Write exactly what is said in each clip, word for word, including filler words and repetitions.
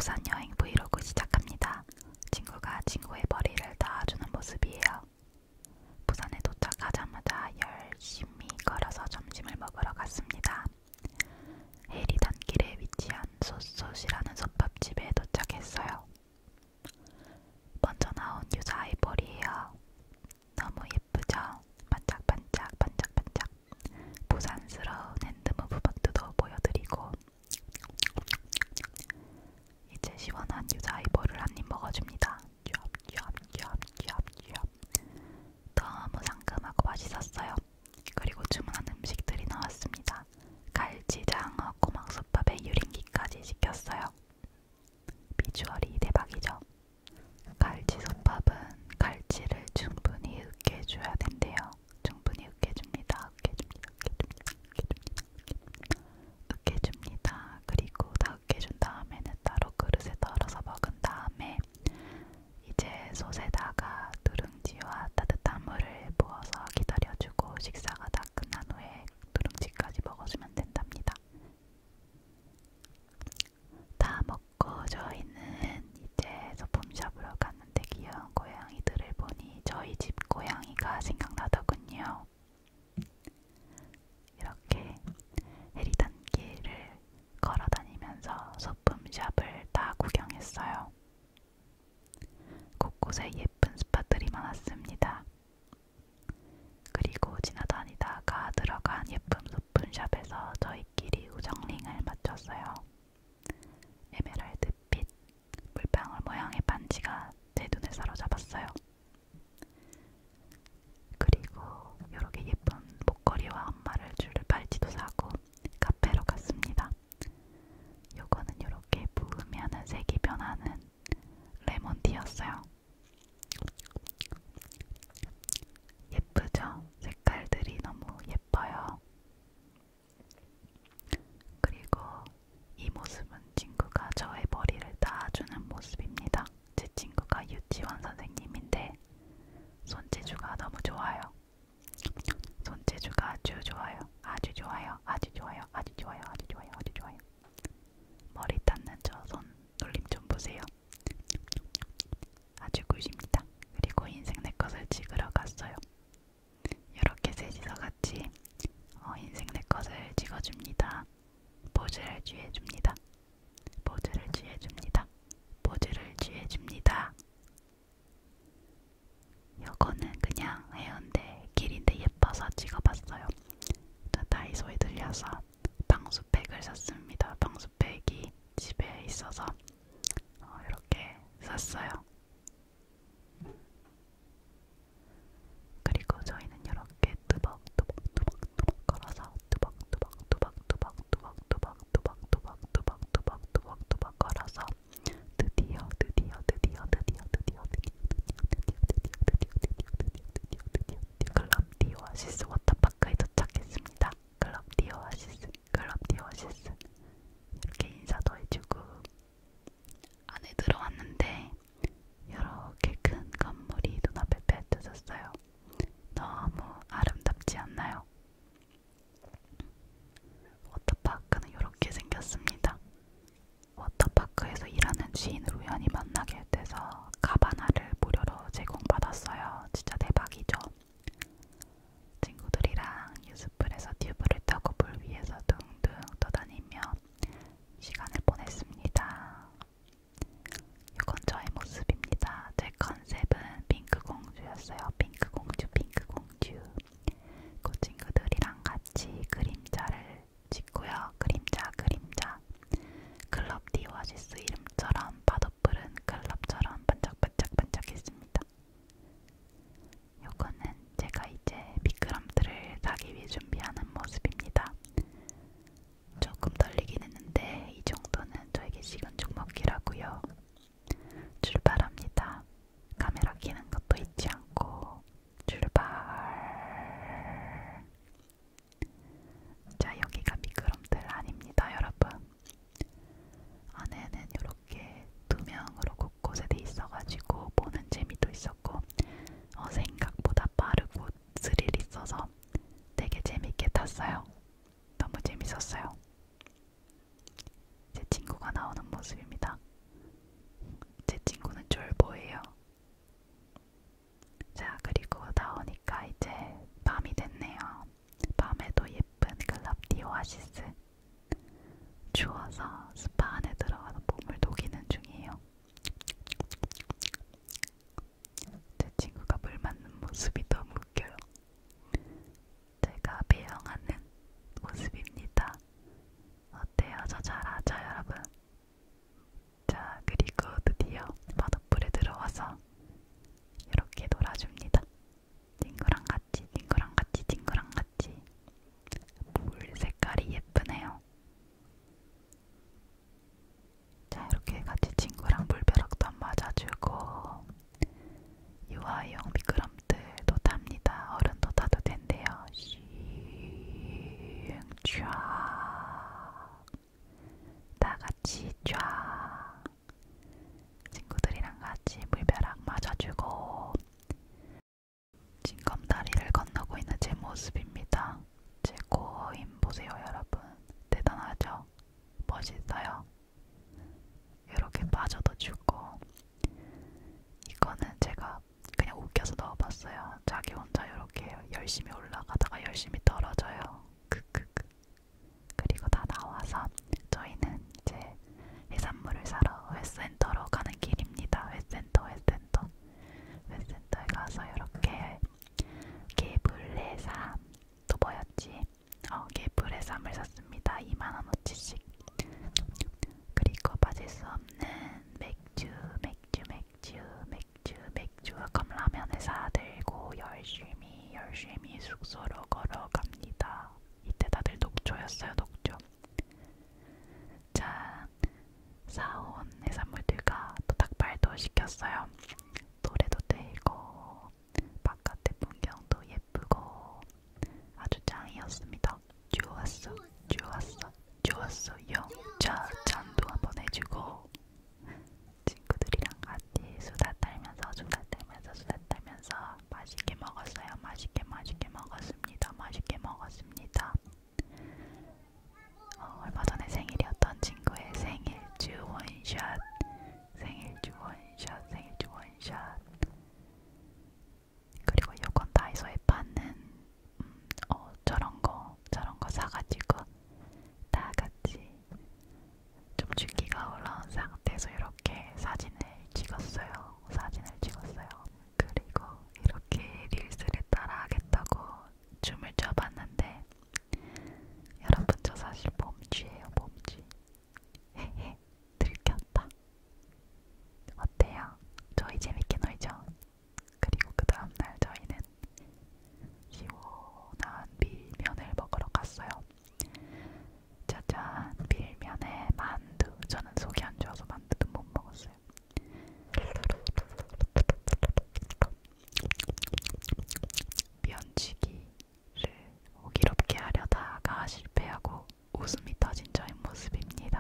부산 여행 브이로그 시작합니다. 친구가 친구의 머리를 닿아주는 모습이에요. 부산에 도착하자마자 열심히 걸어서 점심을 먹으러 갔습니다. 해리단길에 위치한 솥솥이라는 솥밥집에 도착했어요. 먼저 나온 유자 아이보리예요. 너무 예쁘죠? 반짝반짝 반짝반짝. 부산스러운 핸드무브 버트도 보여드리고, 이제 시원한 유자 아이보리를 한 입 먹어줍니다. 쥐업쥐업쥐업쥐업쥐업. 너무 상큼하고 맛있었어요. 그리고 주문한 음식들이 나왔습니다. 갈치, 장어, 꼬막솥밥에 유린기까지 시켰어요. 비주얼이 대박이죠? 갈치솥밥은 갈치를 충분히 으깨줘야 된대요. 충분히 으깨줍니다. 으깨줍니다. 으깨줍니다. 으깨줍니다. 으깨줍니다. 그리고 다 으깨준 다음에는 따로 그릇에 덜어서 먹은 다음에 이제 솥에다가 누룽지와 따뜻한 물을 부어서 기다려주고, 식사가 다 끝난 후에 누룽지까지 먹어주면 된답니다. 다 먹고 저희는 이제 소품샵으로 갔는데 귀여운 고양이들을 보니 저희 집 고양이가 생각나더군요. 이렇게 해리단길을 걸어다니면서 소품샵을 다 구경했어요. 곳곳에 예쁜 스팟들이 많았습니다. 그리고 지나다니다가 들어간 예쁜 소품샵에서 저희끼리 우정링을 맞췄어요. 에메랄드빛 물방울 모양의 반지가 제 눈을 사로잡았어요. 그리고 이렇게 예쁜 목걸이와 안마를 줄 팔찌도 사고 카페로 갔습니다. 요거는 이렇게 부으면은 색이 변하는 레몬티였어요. 예쁘죠? 색깔들이 너무 예뻐요. 그리고 이 모습은 친구가 저의 머리를 닿아주는 모습입니다. 제 친구가 유치원 선생님인데 손재주가 너무 좋아요. 손재주가 아주 좋아요. 아주 좋아요. 아주 좋아요. 아주 좋아요. 아주 좋아요. 아주 좋아요. 머리 닿는 저 손 놀림 좀 보세요. 아주 굿입니다. 그리고 인생 네컷을 찍으러 갔어요. 이렇게 셋이서 같이 어, 인생 네컷을 찍어줍니다. 포즈를 취해줍니다. 포즈를 취해줍니다. 포즈를 취해줍니다. 요거는 그냥 해운대 길인데 예뻐서 찍어봤어요. 저 다이소에 들려서 방수팩을 샀습니다. 방수팩이 집에 있어서 어, 이렇게 샀어요. 그리고 저희는 이렇게 뚜벅뚜벅뚜벅뚜벅 걸어서 뚜벅뚜벅뚜벅뚜벅뚜벅뚜벅뚜벅뚜벅뚜벅뚜벅뚜벅뚜벅뚜벅 걸어서 드디어 드디어 드디어 드디어 드디어 드디어 클럽디 오아시스 워터파크에 도착했습니다. 클럽디 오아시스, 클럽디 오아시스. 이렇게 인사도 해주고 안에 들어왔는데 들어가서 스파 안에 들어가서 몸을 녹이는 중이에요. 제 친구가 물 맞는 모습이 너무 웃겨요. 제가 배영하는 모습입니다. 어때요? 저 잘하죠, 여러분? 자, 그리고 드디어 바닷불에 들어와서 이렇게 놀아줍니다. 친구랑 같이, 친구랑 같이, 친구랑 같이. 물 색깔이 예쁘네요. 자, 이렇게 같이 친구랑 물벼락도 맞아주고 유아용 미끄럼틀도 탑니다. 어른도 타도 된대요. 슝, 쫙. 다 같이 쫙. 친구들이랑 같이 물벼락 맞아주고 징검다리를 건너고 있는 제 모습입니다. 제 코어임 보세요, 여러분. 대단하죠? 멋있어요? 이렇게 빠져도 죽고. 이거는 제가 그냥 웃겨서 넣어봤어요. 자기 혼자 이렇게 열심히 올라가다가 열심히 떨어져요. 크크크. 그리고 다 나와서 저희는 이제 해산물을 사러 회센터로 가는 길입니다. 회센터, 회센터. 회센터에 가서 이렇게 개불해삼, 또 뭐였지? 어, 개불해삼을 샀습니다. 이만 원어치씩. 그리고 빠질 수 없는 맥주, 맥주, 맥주, 맥주, 맥주. 컵라면을 사들고 열심히, 열심히 숙소로 걸어갑니다. 이때 다들 녹초였어요, 녹초. 자, 사온 해산물들과 또 닭발도 시켰어요. 노래도 들고 바깥의 풍경도 예쁘고 아주 짱이었습니다. 좋았어, 좋았어, 좋았어요. 자, 잔도 한번 해주고 친구들이랑 같이 수다 떨면서 수다 떨면서 수다 떨면서 맛있게 먹었어요. 맛있게 맛있게 먹었습니다. 맛있게 먹었습니다. 어, 얼마 전에 생일이었던 친구의 생일주 원샷, 생일주 원샷, 생일주 원샷. 그리고 요건 다이소에 파는 음, 어, 저런 거, 저런 거 사가지고 다 같이 좀 줄기가 올라온 상태에서 이렇게 사진을 찍었어요. 사진을 찍었어요. 그리고 이렇게 릴스를 따라 하겠다고 춤을 춰봤는데 여러분 저 사실 몸쥐예요, 몸쥐. 헤헤, 들켰다. 어때요? 저희 재밌게 놀죠? 그리고 그 다음날 저희는 시원한 밀면을 먹으러 갔어요. 짜잔, 밀면에 만두. 저는 속이 안 좋아서 만두도 못 먹었어요. 면치기를 호기롭게 하려다가 실패하고 웃음이 터진 저의 모습입니다.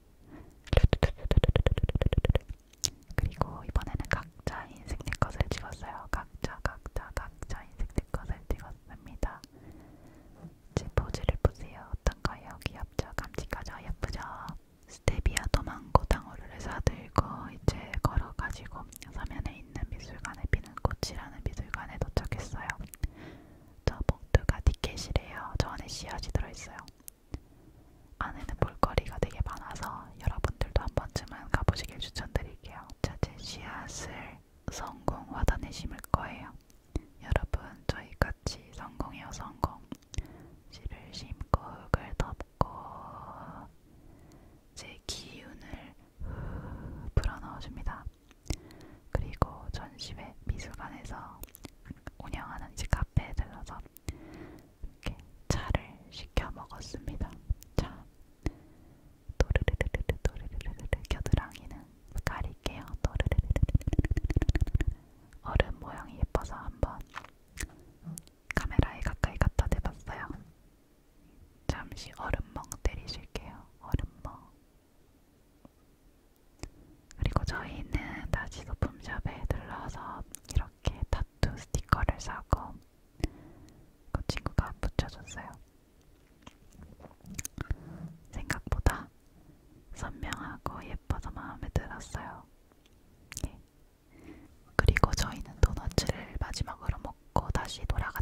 그리고 이번에는 각자 인생 네컷을 찍었어요. 각자 각자 각자 인생 네컷을 찍었습니다. 제 포즈를 보세요. 어떤가요? 귀엽죠? 깜찍하죠? 예쁘죠? 스테비아 도망고 탕후루를 사들고 이제 걸어가지고 서면에 있는 미술관에 피는 꽃이라는 미술관에 도착했어요. 저 봉투가 티켓이래요. 저 안에 씨앗이 들어있어요. 안에는 볼거리가 되게 많아서 여러분들도 한 번쯤은 가보시길 추천드릴게요. 자, 제 씨앗을 성공화단에 심을 거예요. 여러분, 저희 같이 성공해요, 성공. 씨를 심고 흙을 덮고 제 기운을 후 불어넣어줍니다. 그리고 전시회 미술관에서 운영하는 이제 카페에 들러서 이렇게 차를 시켜 먹었습니다. 차. 도르르르르 도르르르르 겨드랑이는 가릴게요. 도르르르르 얼음 모양이 예뻐서 한번 카메라에 가까이 갖다 대봤어요. 잠시 얼음멍 때리실게요. 얼음멍. 그리고 저희는 다시 소품샵에 들러서 이렇게 타투 스티커를 사고 그 친구가 붙여줬어요. 생각보다 선명하고 예뻐서 마음에 들었어요. 예. 그리고 저희는 도너츠를 마지막으로 먹고 다시 돌아가